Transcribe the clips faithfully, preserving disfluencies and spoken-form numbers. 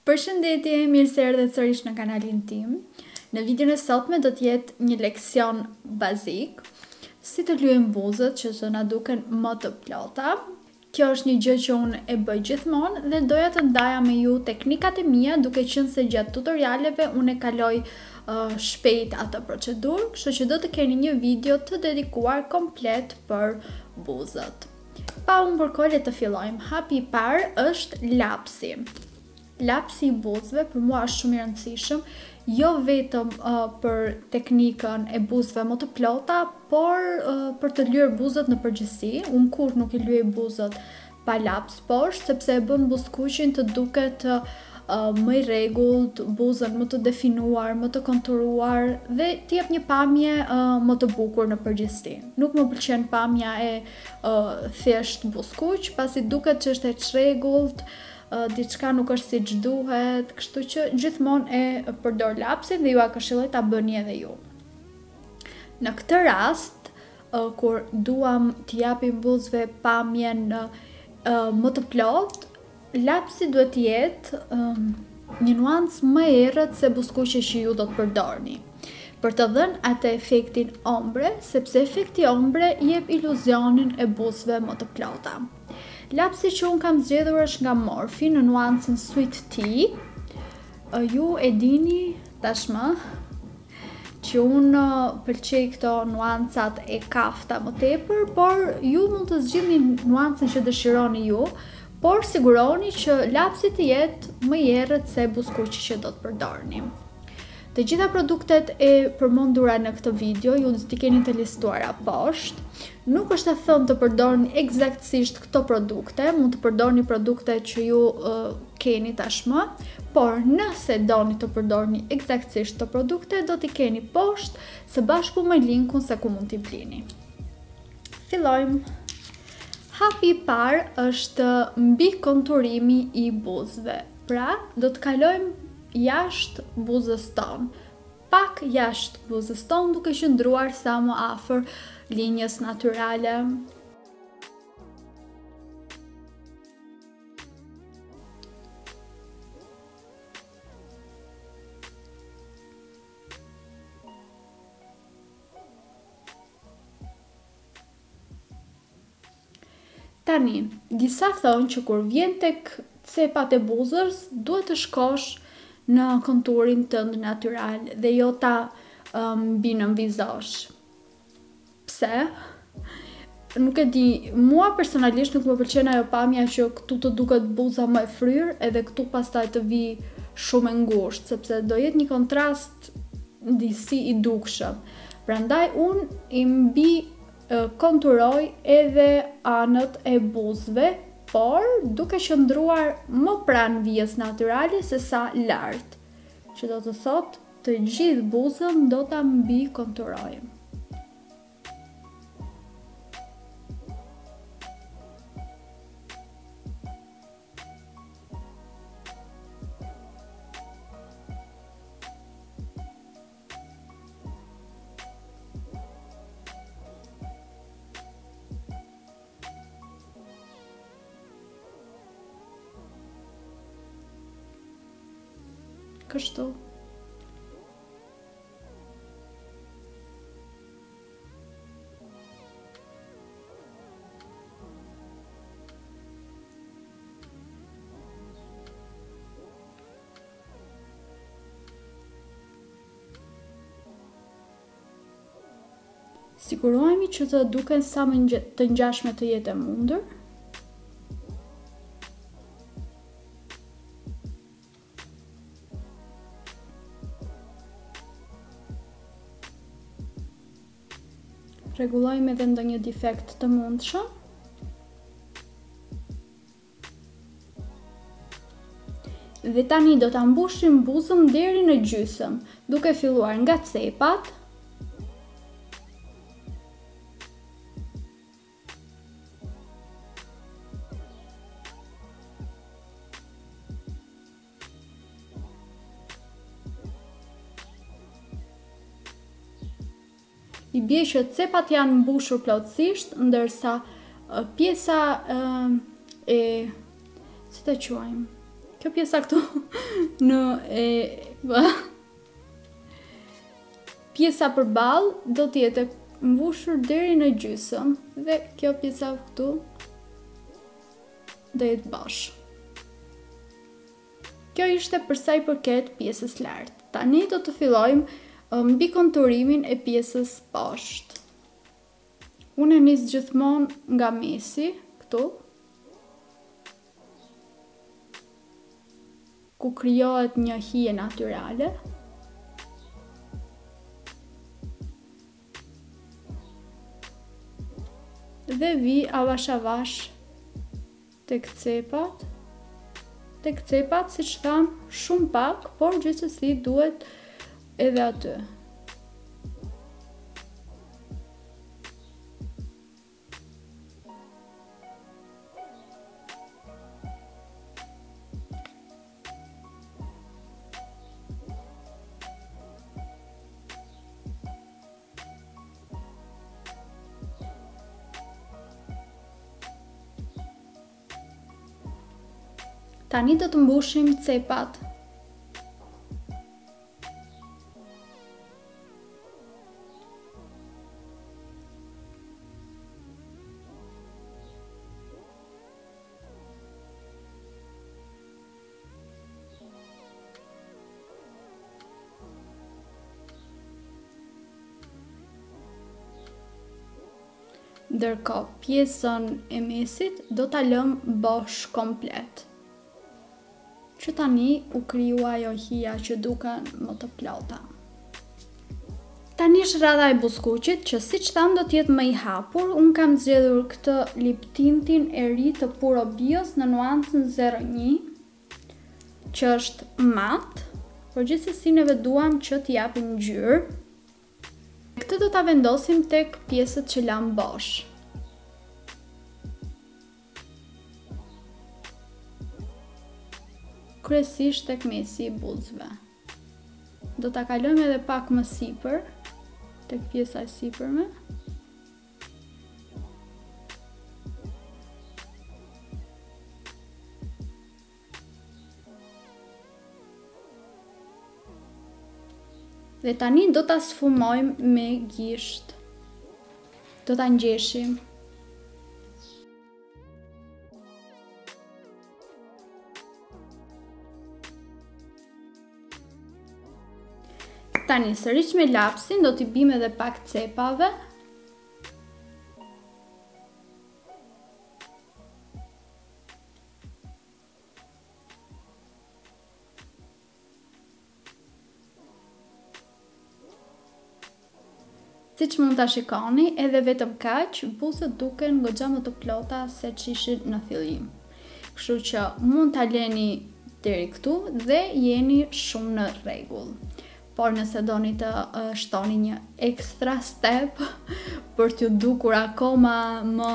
Përshëndetje, mirë se erdhët sërish në kanalin tim. Në videon e sotme do të jetë një leksion bazik, si të lyejmë buzët që të na duken më të plota. Kjo është një gjë që unë e bëj gjithmonë dhe doja të ndaja me ju teknikat e mia, duke qenë se gjatë tutorialeve unë e kaloj uh, shpejt atë procedurë, kështu që do të keni një video të dedikuar komplet për buzët. Pa unë përkohë të fillojmë. Hapi i parë është lapsi. Lapsi i buzëve për mua është shumë i rëndësishëm, jo vetëm uh, për teknikën e buzëve më të plota, por uh, për të lyer buzët në përgjithësi. Unë kur nuk i lyej buzët pa laps poshtë, sepse e bën buzëkuqin të duket uh, më i rregullt, buzën më të definuar, më të konturuar dhe të jep një pamje uh, më të bukur në përgjithësi. Nuk më pëlqen pamja e uh, thjesht buzëkuq, pasi duket që është e çrregullt, Uh, diçka nuk është si që duhet, kështu që gjithmonë e përdor lapsin dhe ju a këshilloj ta bëni edhe ju. Në këtë rast, uh, kur duam t'i japim buzëve pamjen uh, uh, më të plot, lapsi duhet të jetë um, një nuancë më e errët se buzëkuqja që ju do të përdorni, për të dhënë atë efektin ombre, sepse efekti ombre jep iluzionin e buzëve më të plota. Lapsi që unë kam zgjedhur është nga Morphe në nuancën Sweet Tea. Ju e dini tashmë që unë pëlqej këto nuancat e kafta më tepër, por ju mund të zgjidhni nuancën që dëshironi ju, por siguroni që lapsi të jetë më i errët se buzëkuqi që do të përdorni. Të gjitha produktet e përmendura në këtë video ju do t'i keni të listuara poshtë. Nuk është e thënë të përdorni eksaktësisht këto produkte, mund të përdorni produkte që ju uh, keni tashmë, por nëse doni të përdorni eksaktësisht këto produkte, do t'i keni poshtë së bashku me linkun se ku mund t'i blini. Fillojmë. Hapi i parë është mbi konturimi i buzëve. Pra, do të kalojmë jashtë buzës tonë, pak jashtë buzës tonë, duke qëndruar sa më afër linjës natyrale. Tani, disa thonë që kur vjen tek cepat e buzës, duhet të shkosh në konturin tënd natyral dhe jo ta mbi um, nënvizosh. Pse? Nuk e di, mua personalisht nuk më pëlqen ajo pamja që këtu të duket buza më e fryrë edhe këtu pastaj të vi shumë e ngushtë, sepse do jetë një kontrast disi i dukshëm. Prandaj unë i mbi uh, konturoj edhe anët e buzëve, por duke qëndruar më pranë vijës natyrale se sa lart, që do të thotë të gjithë buzën do ta mbi konturojmë. Kështu. Sigurohemi që të duken sa më të ngjashme të jetë e mundur. Rregullojmë edhe ndonjë defekt të mundshëm. Dhe tani do ta mbushim buzën deri në gjysmë, duke filluar nga cepat. I bie që cepat janë mbushur plotësisht, ndërsa pjesa e, si të quajmë, Kjo pjesa këtu në e bë, pjesa përballë do të jetë mbushur deri në gjysmë dhe kjo pjesa këtu do jetë bosh. Kjo ishte për sa i përket pjesës lartë. Tani do të fillojmë mbi konturimin e pjesës poshtë. Unë nis gjithmonë nga mesi, këtu, ku krijohet një hije natyrale. Dhe vi avash avash tek cepat. Tek cepat, siç tham, shumë pak, por gjithsesi duhet edhe aty. Tani do të mbushim cepat. Ndërkohë, pjesën e mesit do ta lëm bosh komplet. Që tani u kriju ajo hija që duken më të plota. Tani është radha e buskuqit që siç tham do të jetë më i hapur. Unë kam zgjedhur këtë lip tintin e ri të Puro Bios në nuancën zero një, që është mat, por gjithsesi neve duam që t'i japim ngjyrë. Këtë do ta vendosim tek pjesët që lam bosh. Kryesisht tek mesi i buzëve. Do ta kalojmë edhe pak më sipër, tek pjesa e sipërme. Dhe tani do ta sfumojmë me gisht. Do ta ngjeshim. Tani sërish me lapsin do t'i bim edhe pak cepave. Siç mund ta shikoni, edhe vetëm kaq, buzët duken goxha më të plota se ç'ishin në fillim. Kështu që mund ta leni deri këtu dhe jeni shumë në rregull. Por nëse doni të uh, shtoni një ekstra step për t'ju dukur akoma më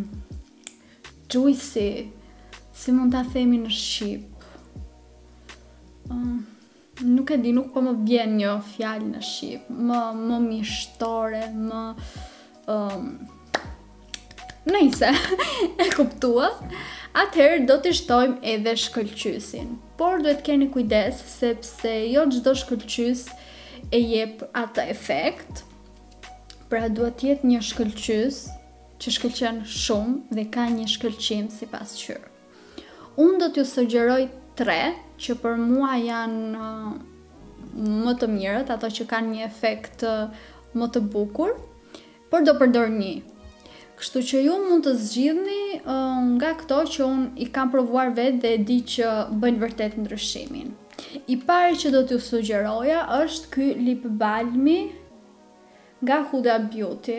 juicy, si mund ta themi në shqip. Uh, nuk e di, nuk po më vjen një fjalë në shqip, më më mishtore, më um, nëse e kuptuat, atëherë do t'i shtojmë edhe shkëlqysin. Por duhet keni kujdes sepse jo çdo shkëlqys e jep atë efekt. Pra duhet të jetë një shkëlqys që shkëlqen shumë dhe ka një shkëlqim sipas qyrë. Unë do t'ju sugjeroj tre që për mua janë uh, më të mirët, ato që kanë një efekt uh, më të bukur, por do përdor një. Kështu që ju mund të zgjidhni uh, nga këto që unë i kam provuar vetë dhe e di që bëjnë vërtet ndryshimin. I pari që do t'ju sugjeroja është ky lip balmi nga Huda Beauty,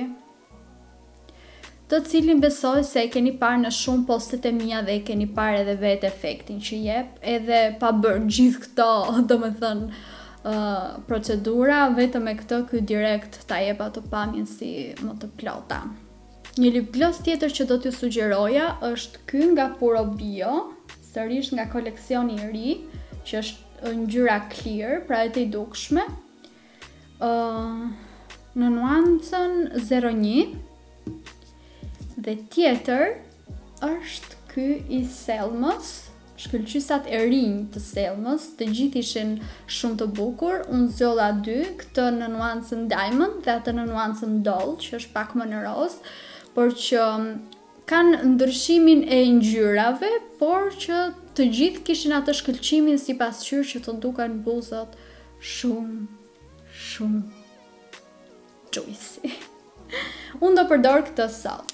të cilin besoj se e keni parë në shumë postet e mia dhe e keni parë edhe vetë efektin që jep, edhe pa bërë gjithë këto, domethënë, uh, procedura, vetëm me këtë ky direkt ta jep ato pamjen si më të plota. Një lip gloss tjetër që do t'ju sugjeroja është ky nga Puro Bio, sërish nga koleksioni i ri, që është ngjyra clear, pra e të i dukshme, uh, në nuancën zero një, dhe tjetër është ky i Selmës, shkëlqysat e rinj të selmës, të gjithë ishin shumë të bukur. Unë zgjolla dy, këtë në nuancën diamond dhe atë në nuancën doll, që është pak më në roz, por që kanë ndryshimin e ngjyrave, por që të gjithë kishin atë shkëlqimin si pasqyrë që të duken buzët shumë, shumë juicy. Unë do përdor këtë sot.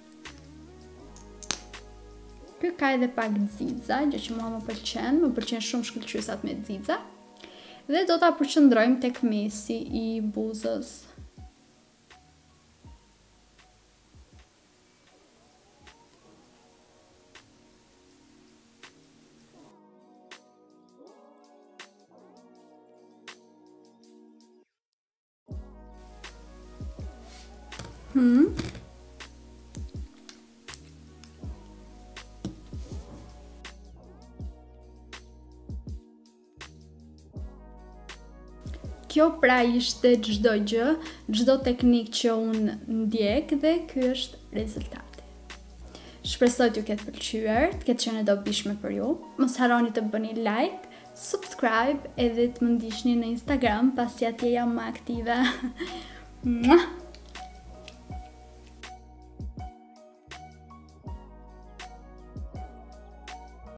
Ky ka edhe pak xixa, gjë që mua më pëlqen, më pëlqen shumë shkëlqysat me xixa. Dhe do ta përqendrojmë tek mesi i buzës. Hmm. Kjo pra ishte çdo gjë, çdo teknik që unë ndjek dhe ky është rezultati. Shpresoj t'ju ketë pëlqyer, të ketë qenë e dobishme për ju. Mos harroni të bëni like, subscribe edhe të më ndiqni në Instagram, pasi atje jam më aktive.